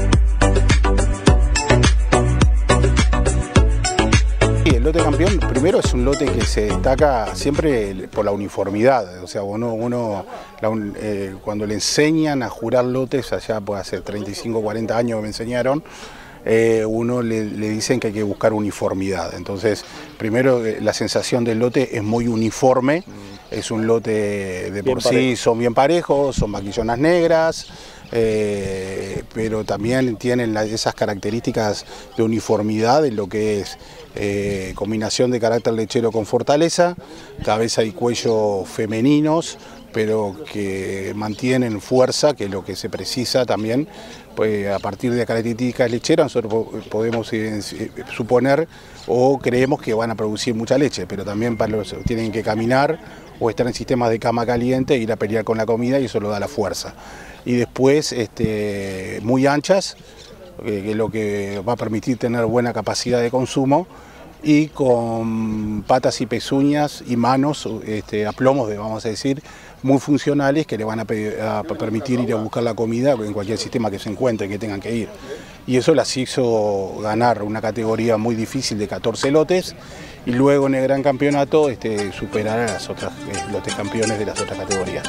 El lote campeón, primero, es un lote que se destaca siempre por la uniformidad. O sea, cuando le enseñan a jurar lotes, allá puede hace 35, 40 años que me enseñaron, uno le dicen que hay que buscar uniformidad. Entonces, primero, la sensación del lote es muy uniforme. Es un lote de por sí, son bien parejos, son vaquillonas negras. Pero también tienen esas características de uniformidad en lo que es combinación de carácter lechero con fortaleza, cabeza y cuello femeninos, pero que mantienen fuerza, que es lo que se precisa también. Pues a partir de características lecheras nosotros podemos suponer o creemos que van a producir mucha leche, pero también tienen que caminar o estar en sistemas de cama caliente, ir a pelear con la comida, y eso lo da la fuerza. Y después muy anchas, que es lo que va a permitir tener buena capacidad de consumo, y con patas y pezuñas y manos, aplomos, vamos a decir, muy funcionales, que le van a permitir ir a buscar la comida en cualquier sistema que se encuentre, que tengan que ir. Y eso las hizo ganar una categoría muy difícil de 14 lotes, y luego en el gran campeonato superar a las otras lotes campeones de las otras categorías.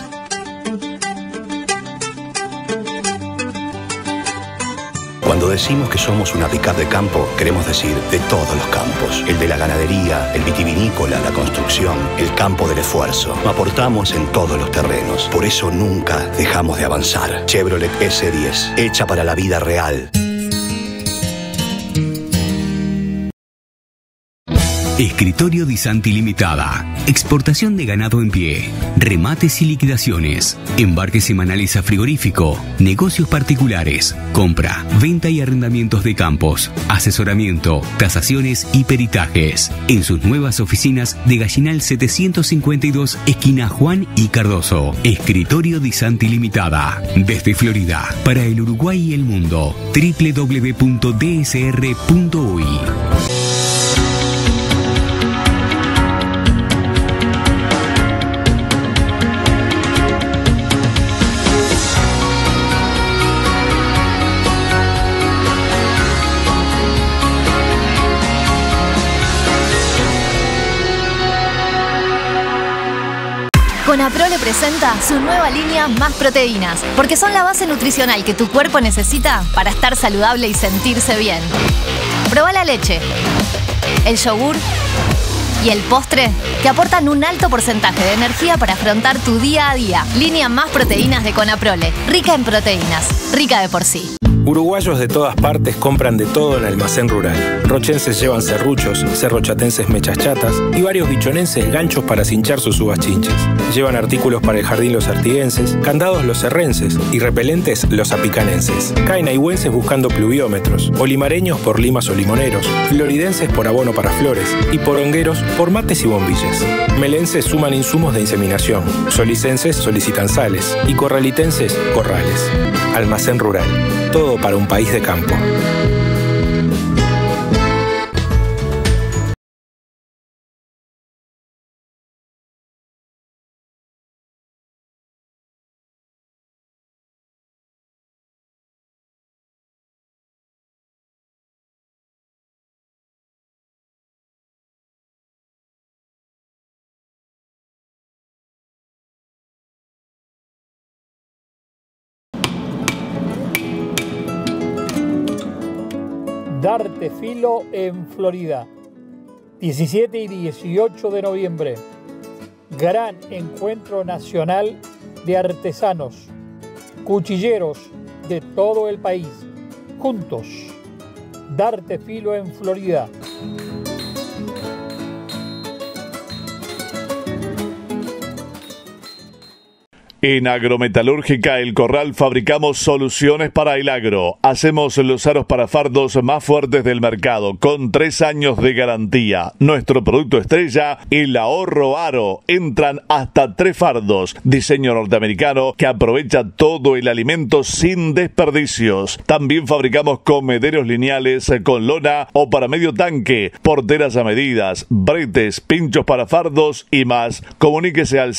Cuando decimos que somos una pick-up de campo, queremos decir de todos los campos. El de la ganadería, el vitivinícola, la construcción, el campo del esfuerzo. Aportamos en todos los terrenos. Por eso nunca dejamos de avanzar. Chevrolet S10, hecha para la vida real. Escritorio Di Santi Limitada. Exportación de ganado en pie. Remates y liquidaciones. Embarques semanales a frigorífico. Negocios particulares. Compra, venta y arrendamientos de campos. Asesoramiento, tasaciones y peritajes. En sus nuevas oficinas de Gallinal 752, esquina Juan y Cardoso. Escritorio Di Santi Limitada. Desde Florida, para el Uruguay y el mundo. www.dsr.uy. Conaprole presenta su nueva línea Más Proteínas, porque son la base nutricional que tu cuerpo necesita para estar saludable y sentirse bien. Probá la leche, el yogur y el postre, que aportan un alto porcentaje de energía para afrontar tu día a día. Línea Más Proteínas de Conaprole, rica en proteínas, rica de por sí. Uruguayos de todas partes compran de todo en Almacén Rural. Rochenses llevan serruchos, cerrochatenses mechas chatas y varios bichonenses ganchos para cinchar sus uvas chinches. Llevan artículos para el jardín los artiguenses, candados los serrenses y repelentes los apicanenses. Caen aigüenses buscando pluviómetros, olimareños por limas o limoneros, floridenses por abono para flores y porongueros por mates y bombillas. Melenses suman insumos de inseminación, solicenses solicitan sales y corralitenses corrales. Almacén Rural. Todo para un país de campo. Darte Filo en Florida, 17 y 18 de noviembre. Gran encuentro nacional de artesanos, cuchilleros de todo el país. Juntos, Darte Filo en Florida. En Agrometalúrgica El Corral fabricamos soluciones para el agro. Hacemos los aros para fardos más fuertes del mercado, con 3 años de garantía. Nuestro producto estrella, el Ahorro Aro. Entran hasta 3 fardos. Diseño norteamericano que aprovecha todo el alimento sin desperdicios. También fabricamos comederos lineales con lona o para medio tanque, porteras a medidas, bretes, pinchos para fardos y más. Comuníquese al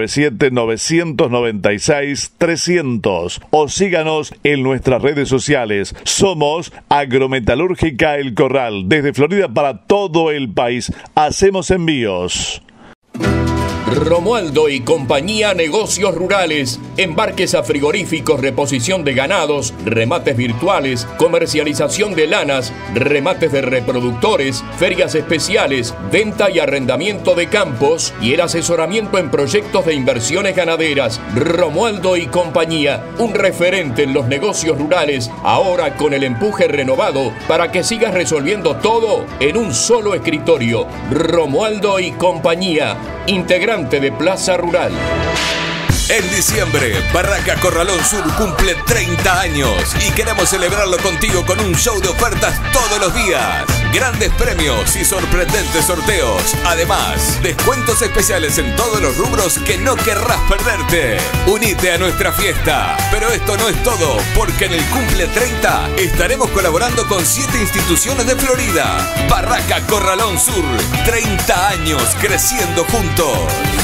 097-996-300 o síganos en nuestras redes sociales. Somos Agrometalúrgica El Corral, desde Florida para todo el país. Hacemos envíos. Romualdo y compañía Negocios Rurales, embarques a frigoríficos, reposición de ganados, remates virtuales, comercialización de lanas, remates de reproductores, ferias especiales, venta y arrendamiento de campos y el asesoramiento en proyectos de inversiones ganaderas. Romualdo y compañía, un referente en los negocios rurales, ahora con el empuje renovado para que sigas resolviendo todo en un solo escritorio. Romualdo y compañía, integrante de Plaza Rural. En diciembre, Barraca Corralón Sur cumple 30 años y queremos celebrarlo contigo con un show de ofertas todos los días. Grandes premios y sorprendentes sorteos. Además, descuentos especiales en todos los rubros que no querrás perderte. Unite a nuestra fiesta. Pero esto no es todo, porque en el Cumple 30 estaremos colaborando con 7 instituciones de Florida. Barraca Corralón Sur, 30 años creciendo juntos.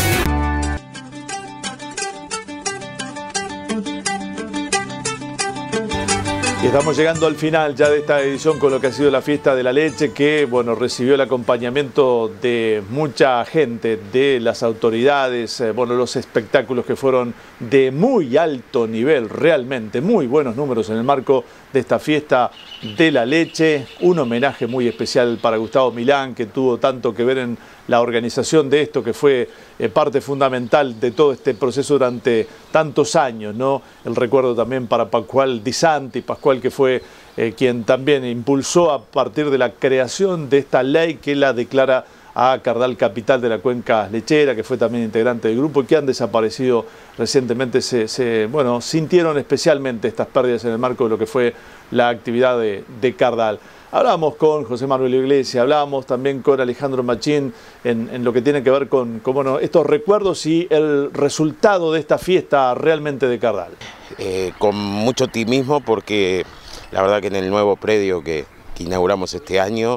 Y estamos llegando al final ya de esta edición con lo que ha sido la fiesta de la leche, que bueno, recibió el acompañamiento de mucha gente, de las autoridades, bueno, los espectáculos que fueron de muy alto nivel, realmente muy buenos números en el marco de esta fiesta de la leche. Un homenaje muy especial para Gustavo Milán, que tuvo tanto que ver en la organización de esto, que fue parte fundamental de todo este proceso durante tantos años, ¿no? El recuerdo también para Pascual Di Santi, Pascual que fue quien también impulsó a partir de la creación de esta ley que la declara a Cardal capital de la cuenca lechera, que fue también integrante del grupo y que han desaparecido recientemente. Bueno, sintieron especialmente estas pérdidas en el marco de lo que fue la actividad de Cardal. Hablábamos con José Manuel Iglesias, hablábamos también con Alejandro Machín en lo que tiene que ver con bueno, estos recuerdos y el resultado de esta fiesta realmente de Cardal. Con mucho optimismo, porque la verdad que en el nuevo predio que inauguramos este año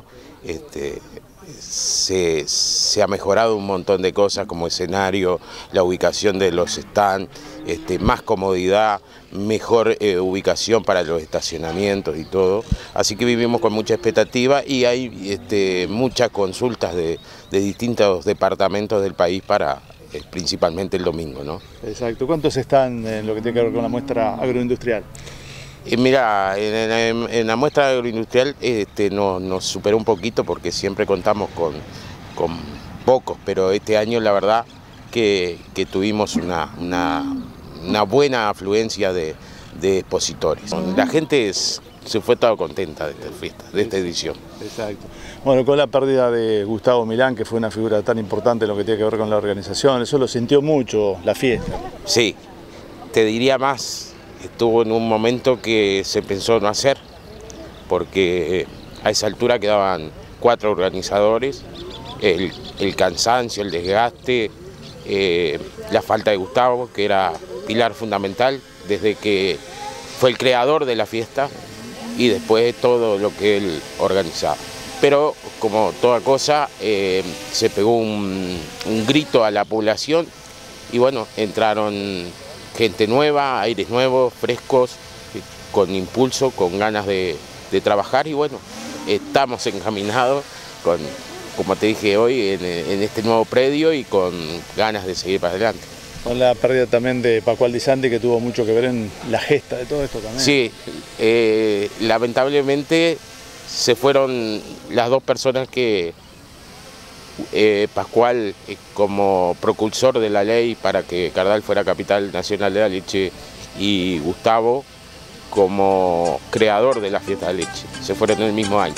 se ha mejorado un montón de cosas, como escenario, la ubicación de los stands, más comodidad, mejor ubicación para los estacionamientos y todo. Así que vivimos con mucha expectativa y hay muchas consultas de distintos departamentos del país para principalmente el domingo, ¿no? Exacto. ¿Cuántos están en lo que tiene que ver con la muestra agroindustrial? Mira, en la muestra agroindustrial nos superó un poquito porque siempre contamos con pocos, pero este año la verdad que tuvimos una buena afluencia de de expositores. La gente se fue toda contenta de esta fiesta, de esta edición. Exacto. Bueno, con la pérdida de Gustavo Milán, que fue una figura tan importante en lo que tiene que ver con la organización, eso lo sintió mucho la fiesta. Sí, te diría más, estuvo en un momento que se pensó no hacer, porque a esa altura quedaban 4 organizadores, el cansancio, el desgaste, la falta de Gustavo, que era pilar fundamental desde que fue el creador de la fiesta y después todo lo que él organizaba. Pero como toda cosa, se pegó un grito a la población y bueno, entraron gente nueva, aires nuevos, frescos, con impulso, con ganas de trabajar y bueno, estamos encaminados con, como te dije hoy, en este nuevo predio y con ganas de seguir para adelante. Con la pérdida también de Pascual Di Santi, que tuvo mucho que ver en la gesta de todo esto también. Sí, lamentablemente se fueron las 2 personas que Pascual, como propulsor de la ley para que Cardal fuera capital nacional de la leche, y Gustavo como creador de la fiesta de leche. Se fueron en el mismo año.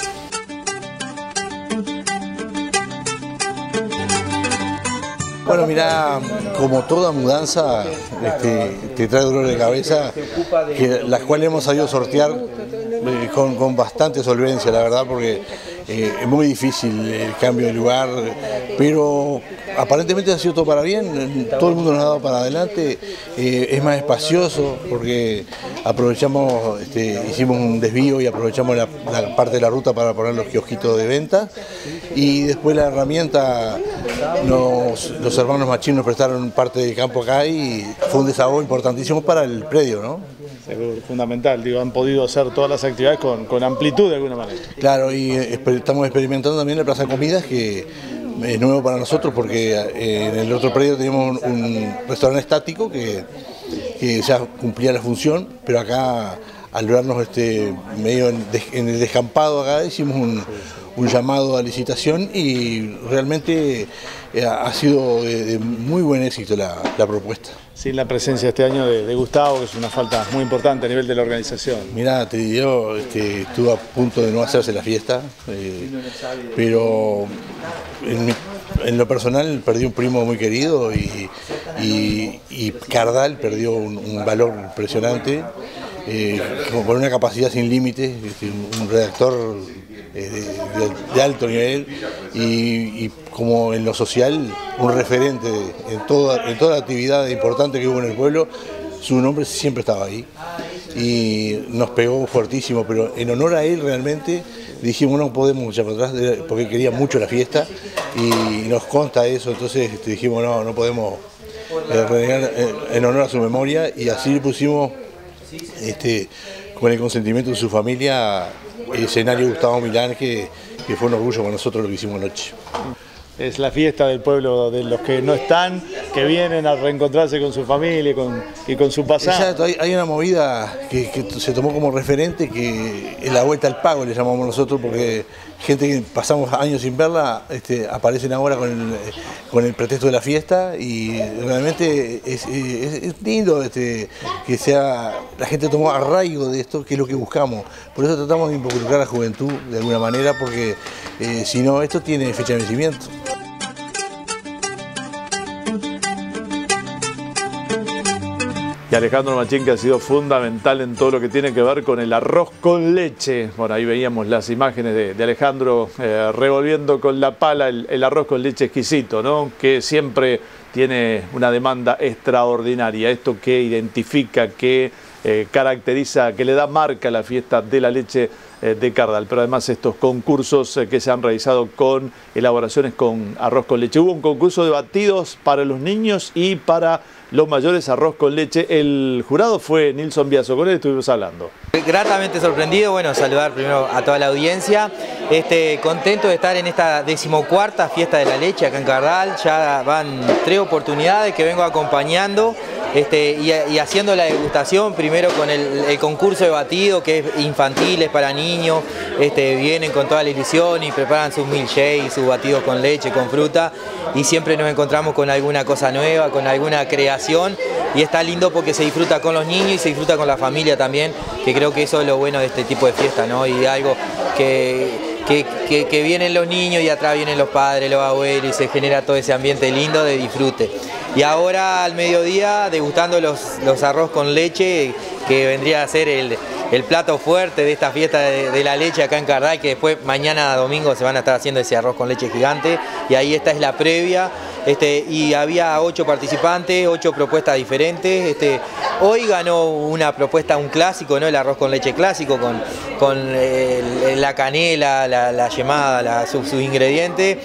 Bueno, mirá, como toda mudanza te trae dolor de cabeza, las cuales hemos sabido sortear con bastante solvencia, la verdad, porque es muy difícil el cambio de lugar, pero aparentemente ha sido todo para bien, todo el mundo nos ha dado para adelante, es más espacioso porque aprovechamos, hicimos un desvío y aprovechamos la parte de la ruta para poner los kiosquitos de venta y después la herramienta, los hermanos Machín nos prestaron parte del campo acá y fue un desahogo importantísimo para el predio, ¿no? Seguro, fundamental, digo, han podido hacer todas las actividades con amplitud de alguna manera. Claro, y estamos experimentando también la Plaza de Comidas, que es nuevo para nosotros porque en el otro predio teníamos un restaurante estático que ya cumplía la función, pero acá al vernos medio en el descampado acá hicimos un llamado a licitación y realmente ha sido de muy buen éxito la propuesta. Sin la presencia este año de Gustavo, que es una falta muy importante a nivel de la organización. Mirá, te digo, estuvo a punto de no hacerse la fiesta, pero en lo personal perdí un primo muy querido y Cardal perdió un valor impresionante, con una capacidad sin límites, un redactor de alto nivel y como en lo social un referente en toda la actividad importante que hubo en el pueblo. Su nombre siempre estaba ahí y nos pegó fuertísimo, pero en honor a él realmente dijimos no podemos echar para atrás porque quería mucho la fiesta y nos consta eso, entonces dijimos no podemos renegar en honor a su memoria y así le pusimos con el consentimiento de su familia el escenario Gustavo Milán, que fue un orgullo para nosotros lo que hicimos anoche. Es la fiesta del pueblo, de los que no están, que vienen a reencontrarse con su familia y con su pasado. Exacto, hay una movida que se tomó como referente, que es la vuelta al pago, le llamamos nosotros, porque gente que pasamos años sin verla, aparecen ahora con el pretexto de la fiesta y realmente es lindo que la gente tomó arraigo de esto, que es lo que buscamos. Por eso tratamos de involucrar a la juventud de alguna manera, porque si no, esto tiene fecha de vencimiento. Y Alejandro Machín, que ha sido fundamental en todo lo que tiene que ver con el arroz con leche. Bueno, ahí veíamos las imágenes de Alejandro revolviendo con la pala el arroz con leche exquisito, ¿no? Que siempre tiene una demanda extraordinaria. Esto que identifica, que caracteriza, que le da marca a la fiesta de la leche de Cardal. Pero además estos concursos que se han realizado con elaboraciones con arroz con leche. Hubo un concurso de batidos para los niños y para los mayores, arroz con leche. El jurado fue Nilson Biaso, con él estuvimos hablando. Gratamente sorprendido, bueno, saludar primero a toda la audiencia, contento de estar en esta 14ª fiesta de la leche acá en Cardal. Ya van 3 oportunidades que vengo acompañando y haciendo la degustación, primero con el concurso de batido, que es infantil, es para niños, vienen con toda la ilusión y preparan sus milkshakes, sus batidos con leche, con fruta, y siempre nos encontramos con alguna cosa nueva, con alguna creación, y está lindo porque se disfruta con los niños y se disfruta con la familia también, que creo que eso es lo bueno de este tipo de fiesta, ¿no? Y algo que vienen los niños y atrás vienen los padres, los abuelos y se genera todo ese ambiente lindo de disfrute. Y ahora al mediodía degustando los arroz con leche, que vendría a ser el plato fuerte de esta fiesta de la leche acá en Cardal, que después mañana domingo se van a estar haciendo ese arroz con leche gigante, y ahí esta es la previa. Y había 8 participantes, 8 propuestas diferentes. Hoy ganó una propuesta, un clásico, ¿no? El arroz con leche clásico, con la canela, la yemada, sus ingredientes.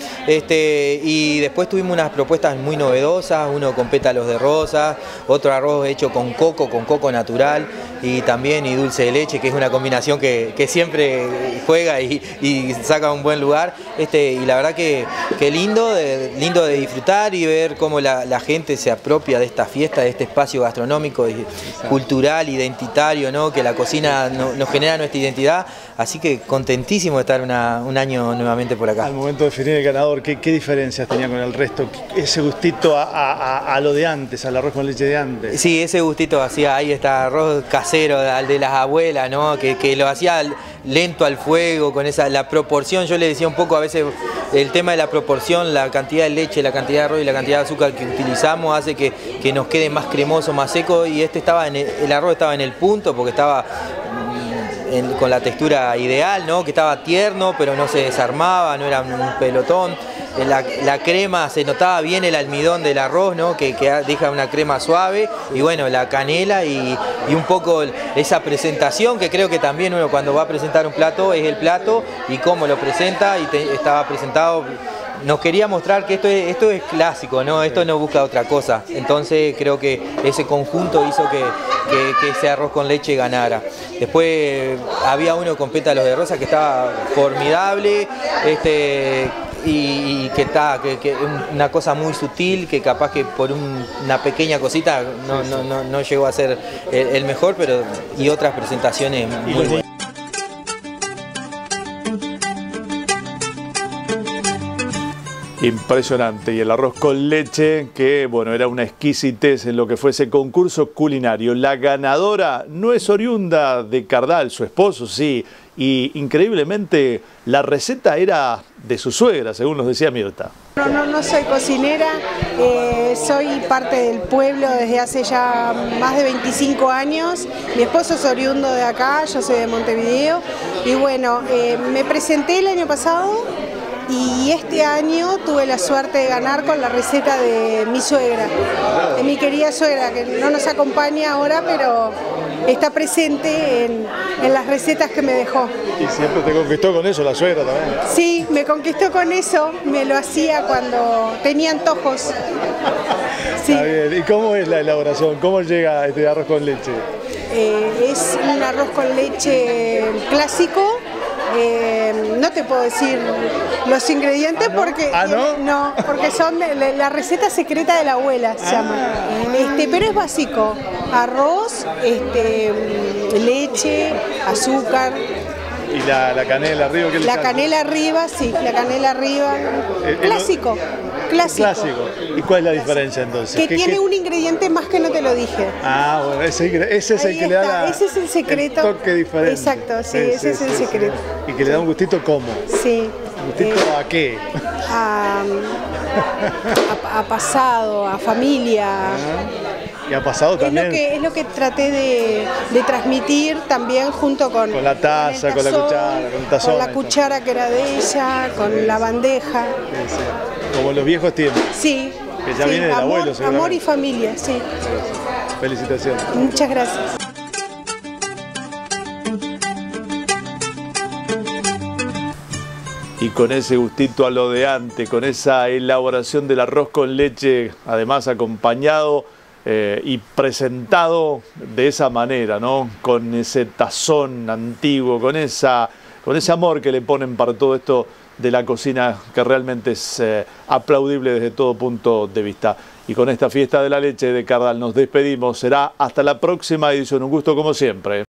Y después tuvimos unas propuestas muy novedosas, uno con pétalos de rosa, otro arroz hecho con coco natural y también dulce de leche, que es una combinación que siempre juega y saca un buen lugar. Y la verdad que lindo de disfrutar y ver cómo la gente se apropia de esta fiesta, de este espacio gastronómico, cultural, identitario, ¿no? Que la cocina nos genera nuestra identidad, así que contentísimo de estar un año nuevamente por acá. Al momento de definir el ganador, ¿qué diferencias tenía con el resto? Ese gustito a lo de antes, al arroz con leche de antes. Sí, ese gustito hacía, ahí está arroz casero, al de las abuelas, ¿no? Que lo hacía lento al fuego, con la proporción. Yo le decía un poco a veces el tema de la proporción, la cantidad de leche, la cantidad de arroz y la cantidad de azúcar que utilizamos hace que nos quede más cremoso, más seco, y el arroz estaba en el punto porque estaba con la textura ideal, ¿no? Que estaba tierno pero no se desarmaba, no era un pelotón. La crema, se notaba bien el almidón del arroz, ¿no? Que deja una crema suave, y bueno, la canela y un poco esa presentación, que creo que también uno cuando va a presentar un plato es el plato y cómo lo presenta, y estaba presentado. Nos quería mostrar que esto es clásico, ¿no? Esto no busca otra cosa. Entonces creo que ese conjunto hizo que ese arroz con leche ganara. Después había uno con pétalos de rosa que estaba formidable, y que es una cosa muy sutil, que capaz que por una pequeña cosita no llegó a ser el mejor, pero y otras presentaciones muy buenas. Impresionante. Y el arroz con leche, que bueno, era una exquisitez en lo que fue ese concurso culinario. La ganadora no es oriunda de Cardal, su esposo sí, y increíblemente la receta era de su suegra, según nos decía Mirta. No soy cocinera, soy parte del pueblo desde hace ya más de 25 años. Mi esposo es oriundo de acá, yo soy de Montevideo, y bueno, me presenté el año pasado. Y este año tuve la suerte de ganar con la receta de mi suegra, de mi querida suegra, que no nos acompaña ahora, pero está presente en las recetas que me dejó. ¿Y siempre te conquistó con eso la suegra también? Sí, me conquistó con eso, me lo hacía cuando tenía antojos. Sí. Está bien. ¿Y cómo es la elaboración? ¿Cómo llega este arroz con leche? Es un arroz con leche clásico. No te puedo decir los ingredientes porque no, porque son la receta secreta de la abuela, se llama. Pero es básico: arroz, leche, azúcar. ¿Y la canela arriba? ¿Qué le la canela arriba, sí, la canela arriba. Clásico. Clásico. ¿Y cuál es la diferencia entonces? Que tiene un ingrediente más que no te lo dije. Ah, bueno, ese es el que le da ese es el secreto. El toque diferente. Exacto, sí, ese es el secreto. Y que le da un gustito ¿cómo? Sí. ¿Un gustito a qué? A pasado, a familia. Y ha pasado también. Es lo que traté de transmitir también junto con la taza, con la cuchara, con el tazón. Con la cuchara que era de ella, con la bandeja. Sí, sí. Como los viejos tiempos. Sí. Que ya viene del abuelo, seguramente. Amor y familia, sí. Felicitaciones. Muchas gracias. Y con ese gustito a lo de antes, con esa elaboración del arroz con leche, además acompañado y presentado de esa manera, ¿no? Con ese tazón antiguo, con ese amor que le ponen para todo esto de la cocina, que realmente es aplaudible desde todo punto de vista. Y con esta fiesta de la leche de Cardal nos despedimos. Será hasta la próxima edición. Un gusto como siempre.